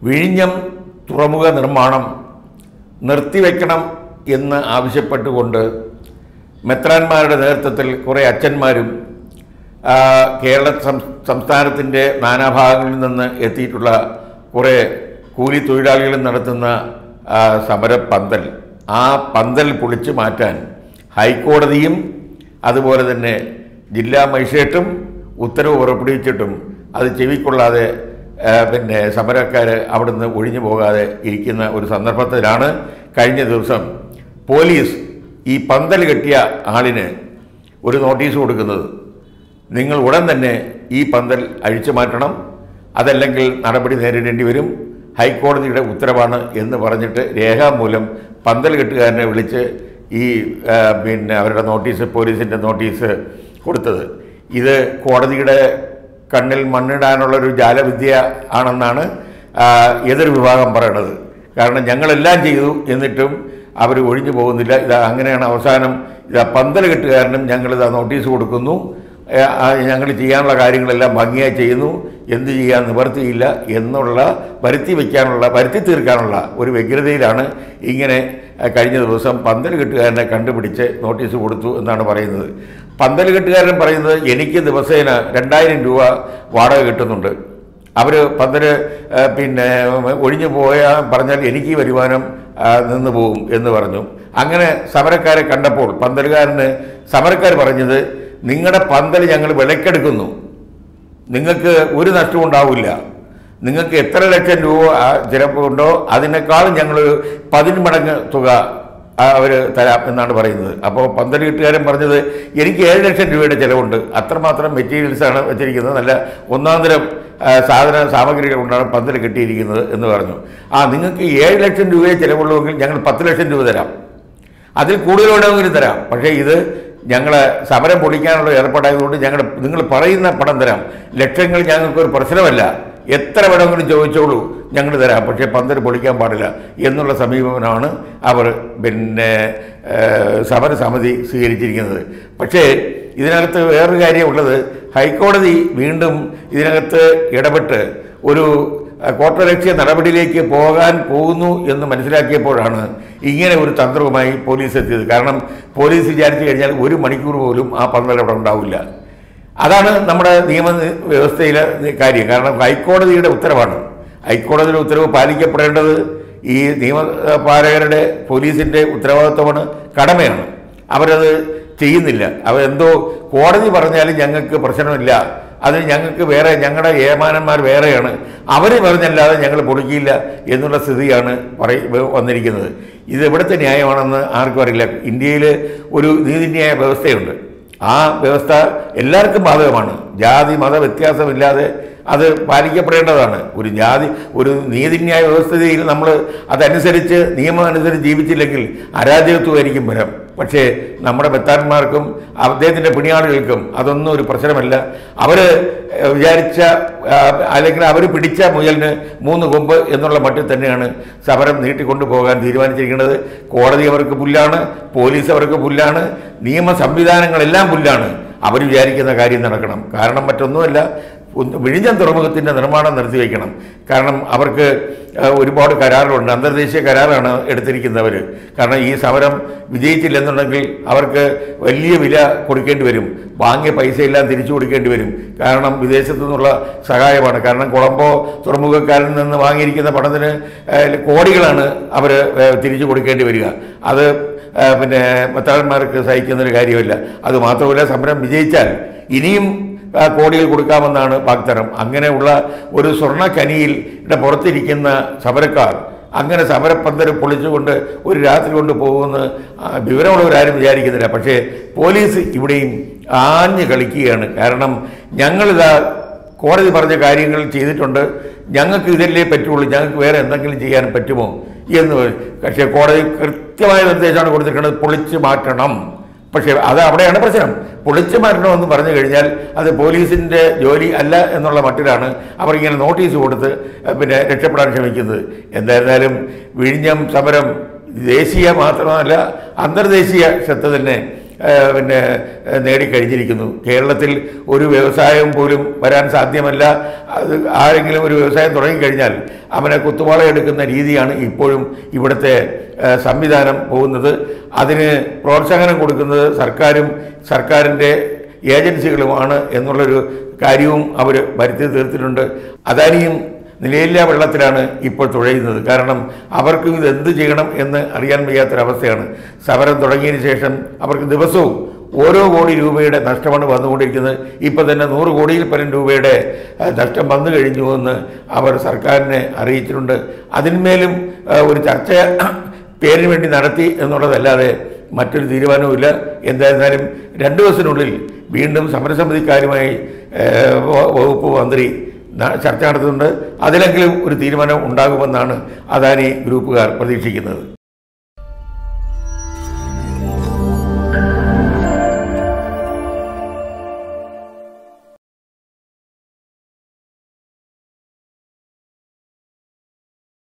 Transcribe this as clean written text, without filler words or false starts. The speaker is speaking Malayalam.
വിഴിഞ്ഞം തുറമുഖ നിർമ്മാണം നിർത്തിവെക്കണം എന്ന് ആവശ്യപ്പെട്ടുകൊണ്ട് മെത്രാന്മാരുടെ നേതൃത്വത്തിൽ കുറേ അച്ഛന്മാരും കേരള സംസ്ഥാനത്തിൻ്റെ നാനാഭാഗങ്ങളിൽ നിന്ന് എത്തിയിട്ടുള്ള കുറേ കൂലി തൊഴിലാളികളും നടത്തുന്ന സമരപ്പന്തൽ, ആ പന്തൽ പൊളിച്ചു മാറ്റാൻ ഹൈക്കോടതിയും അതുപോലെ തന്നെ ജില്ലാ മജിസ്ട്രേറ്റും ഉത്തരവ് പുറപ്പെടുവിച്ചിട്ടും അത് ചെവിക്കൊള്ളാതെ സമരക്കാർ അവിടുന്ന് ഒഴിഞ്ഞു പോകാതെ ഇരിക്കുന്ന ഒരു സന്ദർഭത്തിലാണ് കഴിഞ്ഞ ദിവസം പോലീസ് ഈ പന്തൽ കെട്ടിയ ആളിന് ഒരു നോട്ടീസ് കൊടുക്കുന്നത്. നിങ്ങൾ ഉടൻ തന്നെ ഈ പന്തൽ അഴിച്ചു മാറ്റണം, അതല്ലെങ്കിൽ നടപടി നേരിടേണ്ടി വരും, ഹൈക്കോടതിയുടെ ഉത്തരവാണ് എന്ന് പറഞ്ഞിട്ട് രേഖാമൂലം പന്തൽ കെട്ടുകാരനെ വിളിച്ച് ഈ അവരുടെ നോട്ടീസ്, പോലീസിൻ്റെ നോട്ടീസ് കൊടുത്തത്. ഇത് കോടതിയുടെ കണ്ണിൽ മണ്ണിടാനുള്ളൊരു ജാലവിദ്യ ആണെന്നാണ് എതിർ വിഭാഗം പറയണത്. കാരണം ഞങ്ങളെല്ലാം ചെയ്തു എന്നിട്ടും അവർ ഒഴിഞ്ഞു പോകുന്നില്ല. ഇത് അങ്ങനെയാണ് അവസാനം പന്തൽ കെട്ടുകാരനും ഞങ്ങളിത് നോട്ടീസ് കൊടുക്കുന്നു, ഞങ്ങൾ ചെയ്യാനുള്ള കാര്യങ്ങളെല്ലാം ഭംഗിയായി ചെയ്യുന്നു, എന്ത് ചെയ്യാൻ നിവർത്തിയില്ല എന്നുള്ള വരുത്തി തീർക്കാനുള്ള ഒരു വ്യഗ്രതയിലാണ് ഇങ്ങനെ കഴിഞ്ഞ ദിവസം പന്തൽ കെട്ടുകാരനെ കണ്ടുപിടിച്ച് നോട്ടീസ് കൊടുത്തു എന്നാണ് പറയുന്നത്. പന്തൽ കെട്ടുകാരൻ പറയുന്നത് എനിക്ക് ദിവസേന 2000 രൂപ വാടക കിട്ടുന്നുണ്ട്, അവർ പന്തൽ ഒഴിഞ്ഞു പോയാൽ പറഞ്ഞാൽ എനിക്ക് വരുമാനം നിന്ന് പോകും എന്ന് പറഞ്ഞു. അങ്ങനെ സമരക്കാരെ കണ്ടപ്പോൾ സമരക്കാർ പറഞ്ഞത്, നിങ്ങളുടെ പന്തൽ ഞങ്ങൾ വിലക്കെടുക്കുന്നു, നിങ്ങൾക്ക് ഒരു നഷ്ടവും ഉണ്ടാവില്ല, നിങ്ങൾക്ക് എത്ര ലക്ഷം രൂപ ചിലവുണ്ടോ അതിനേക്കാളും ഞങ്ങൾ 10 മടങ്ങ് തുക അവർ തരാം എന്നാണ് പറയുന്നത്. അപ്പോൾ പന്തൽ കെട്ടുകാരൻ പറഞ്ഞത്, എനിക്ക് 7 ലക്ഷം രൂപയുടെ ചിലവുണ്ട്, അത്രമാത്രം മെറ്റീരിയൽസാണ് വെച്ചിരിക്കുന്നത്, നല്ല ഒന്നാന്തരം സാമഗ്രികൾ കൊണ്ടാണ് പന്തൽ കെട്ടിയിരിക്കുന്നത് എന്ന് പറഞ്ഞു. നിങ്ങൾക്ക് 7 ലക്ഷം രൂപയെ ചിലവുള്ളൂവെങ്കിൽ ഞങ്ങൾ 10 ലക്ഷം രൂപ തരാം, അതിൽ കൂടുതൽ വേണമെങ്കിലും തരാം, പക്ഷേ ഇത് ഞങ്ങളെ സമരം പൊളിക്കാനുള്ള ഏർപ്പാടായതുകൊണ്ട് നിങ്ങൾ പറയുന്ന പണം തരാം, ലക്ഷങ്ങൾ ഞങ്ങൾക്കൊരു പ്രശ്നമല്ല, എത്ര വേണമെങ്കിലും ചോദിച്ചോളൂ ഞങ്ങൾ തരാം, പക്ഷേ പന്തൽ പൊളിക്കാൻ പാടില്ല എന്നുള്ള സമീപനമാണ് അവർ സമരസമിതി സ്വീകരിച്ചിരിക്കുന്നത്. പക്ഷേ ഇതിനകത്ത് വേറൊരു കാര്യമുള്ളത്, ഹൈക്കോടതി വീണ്ടും ഇതിനകത്ത് ഇടപെട്ട് ഒരു കോട്ടലക്ഷ്യ നടപടിയിലേക്ക് പോകാൻ പോകുന്നു എന്ന് മനസ്സിലാക്കിയപ്പോഴാണ് ഇങ്ങനെ ഒരു തന്ത്രവുമായി പോലീസ് എത്തിയത്. കാരണം പോലീസ് വിചാരിച്ചു കഴിഞ്ഞാൽ 1 മണിക്കൂർ പോലും ആ പന്തൽ അവിടെ ഉണ്ടാവില്ല. അതാണ് നമ്മുടെ നിയമ വ്യവസ്ഥയിലെ കാര്യം. കാരണം ഹൈക്കോടതിയുടെ ഉത്തരവാണ്, ഹൈക്കോടതിയുടെ ഉത്തരവ് പാലിക്കപ്പെടേണ്ടത് ഈ നിയമപാലകരുടെ പോലീസിൻ്റെ ഉത്തരവാദിത്വമാണ്, കടമയാണ്. അവരത് ചെയ്യുന്നില്ല. അവരെന്തോ കോടതി പറഞ്ഞാലും ഞങ്ങൾക്ക് പ്രശ്നമില്ല, അതിന് ഞങ്ങൾക്ക് വേറെ ഞങ്ങളുടെ ഏമാനന്മാർ വേറെയാണ്, അവർ പറഞ്ഞല്ലാതെ ഞങ്ങൾ പൊളിക്കില്ല എന്നുള്ള സ്ഥിതിയാണ് വന്നിരിക്കുന്നത്. ഇത് എവിടുത്തെ ന്യായമാണെന്ന് ആർക്കും അറിയില്ല. ഇന്ത്യയിൽ ഒരു നീതിന്യായ വ്യവസ്ഥയുണ്ട്, ആ വ്യവസ്ഥ എല്ലാവർക്കും ബാധകമാണ്, ജാതി മത വ്യത്യാസമില്ലാതെ അത് പാലിക്കപ്പെടേണ്ടതാണ്. ഒരു നീതിന്യായ വ്യവസ്ഥയിൽ നമ്മൾ അതനുസരിച്ച് നിയമം അനുസരിച്ച് ജീവിച്ചില്ലെങ്കിൽ അരാജകത്വമായിരിക്കും വരാം. പക്ഷേ നമ്മുടെ മെത്താന്മാർക്കും അദ്ദേഹത്തിൻ്റെ പിണിയാളുകൾക്കും അതൊന്നും ഒരു പ്രശ്നമല്ല. അവർ വിചാരിച്ച അല്ലെങ്കിൽ അവർ പിടിച്ച മുയലിന് 3 കൊമ്പ് എന്നുള്ള മട്ടിൽ തന്നെയാണ് സമരം നീട്ടിക്കൊണ്ടു പോകാൻ തീരുമാനിച്ചിരിക്കുന്നത്. കോടതി അവർക്ക് പുല്ലാണ്, പോലീസ് അവർക്ക് പുല്ലാണ്, നിയമ സംവിധാനങ്ങളെല്ലാം പുല്ലാണ്. അവർ വിചാരിക്കുന്ന കാര്യം നടക്കണം. കാരണം മറ്റൊന്നുമല്ല, വിഴിഞ്ഞം തുറമുഖത്തിൻ്റെ നിർമ്മാണം നിർത്തിവെക്കണം. കാരണം അവർക്ക് ഒരുപാട് കരാറുകളുണ്ട്, അന്തർദേശീയ കരാറാണ് എടുത്തിരിക്കുന്നവർ. കാരണം ഈ സമരം വിജയിച്ചില്ലെന്നുണ്ടെങ്കിൽ അവർക്ക് വലിയ വില കൊടുക്കേണ്ടി വരും, വാങ്ങിയ പൈസയെല്ലാം തിരിച്ചു കൊടുക്കേണ്ടി വരും. കാരണം വിദേശത്തു നിന്നുള്ള സഹായമാണ്. കാരണം കൊളംബോ തുറമുഖക്കാരിൽ നിന്ന് വാങ്ങിയിരിക്കുന്ന പണത്തിന് കോടികളാണ് അവർ തിരിച്ചു കൊടുക്കേണ്ടി വരിക. അത് മെത്താന്മാർക്ക് സഹിക്കുന്നൊരു കാര്യമില്ല. അതുമാത്രമല്ല, സമരം വിജയിച്ചാൽ ഇനിയും കോടികൾ കൊടുക്കാമെന്നാണ് വാഗ്ദാനം. അങ്ങനെയുള്ള ഒരു സ്വർണ്ണക്കനിയുടെ പുറത്തിരിക്കുന്ന സമരക്കാർ അങ്ങനെ സമരപ്പന്തൽ പൊളിച്ചുകൊണ്ട് ഒരു രാത്രി കൊണ്ട് പോകുമെന്ന് വിവരമുള്ളവരാരും വിചാരിക്കുന്നില്ല. പക്ഷേ പോലീസ് ഇവിടെയും ആഞ്ഞു കളിക്കുകയാണ്. കാരണം ഞങ്ങളിതാ കോടതി പറഞ്ഞ കാര്യങ്ങൾ ചെയ്തിട്ടുണ്ട്, ഞങ്ങൾക്ക് ഇതല്ലേ പറ്റുള്ളൂ, ഞങ്ങൾക്ക് വേറെ എന്തെങ്കിലും ചെയ്യാൻ പറ്റുമോ എന്ന്. പക്ഷേ കോടതി കൃത്യമായ നിർദ്ദേശമാണ് കൊടുത്തിരിക്കുന്നത്, പൊളിച്ചു മാറ്റണം. പക്ഷേ അത് അവിടെയാണ് പ്രശ്നം. പൊളിച്ചു മാറ്റണമെന്ന് പറഞ്ഞു കഴിഞ്ഞാൽ അത് പോലീസിൻ്റെ ജോലി അല്ല എന്നുള്ള മട്ടിലാണ് അവർ ഇങ്ങനെ നോട്ടീസ് കൊടുത്ത് രക്ഷപ്പെടാൻ ശ്രമിക്കുന്നത്. എന്തായിരുന്നാലും വിഴിഞ്ഞം സമരം ദേശീയ മാത്രമല്ല അന്തർദേശീയ ശ്രദ്ധ തന്നെ പിന്നെ നേടിക്കഴിഞ്ഞിരിക്കുന്നു. കേരളത്തിൽ ഒരു വ്യവസായം പോലും വരാൻ സാധ്യമല്ല. അത് ആരെങ്കിലും ഒരു വ്യവസായം തുടങ്ങിക്കഴിഞ്ഞാൽ അവനെ കുത്തുവാളയെടുക്കുന്ന രീതിയാണ് ഇപ്പോഴും ഇവിടുത്തെ സംവിധാനം പോകുന്നത്. അതിന് പ്രോത്സാഹനം കൊടുക്കുന്നത് സർക്കാരിൻ്റെ ഏജൻസികളുമാണ് എന്നുള്ളൊരു കാര്യവും അവർ വരുത്തി തീർത്തിട്ടുണ്ട്. അദാനിയും നിലയില്ലാ വെള്ളത്തിലാണ് ഇപ്പോൾ തുഴയുന്നത്. കാരണം അവർക്കും ഇതെന്ത് ചെയ്യണം എന്ന് അറിയാൻ വയ്യാത്തൊരവസ്ഥയാണ്. സമരം തുടങ്ങിയതിന് ശേഷം അവർക്ക് ദിവസവും ഓരോ കോടി രൂപയുടെ നഷ്ടമാണ് വന്നുകൊണ്ടിരിക്കുന്നത്. ഇപ്പോൾ തന്നെ 100 കോടിയിൽ പരം രൂപയുടെ നഷ്ടം വന്നു കഴിഞ്ഞു എന്ന് അവർ സർക്കാരിനെ അറിയിച്ചിട്ടുണ്ട്. അതിന്മേലും ഒരു ചർച്ച പേരിന് വേണ്ടി നടത്തി എന്നുള്ളതല്ലാതെ മറ്റൊരു തീരുമാനവുമില്ല. എന്തായിരുന്നാലും 2 ദിവസത്തിനുള്ളിൽ വീണ്ടും സമരസമിതിക്കാരുമായി വകുപ്പ് മന്ത്രി ചർച്ച നടത്തുന്നുണ്ട്. അതിലെങ്കിലും ഒരു തീരുമാനം ഉണ്ടാകുമെന്നാണ് അദാനി ഗ്രൂപ്പുകാർ പ്രതീക്ഷിക്കുന്നത്.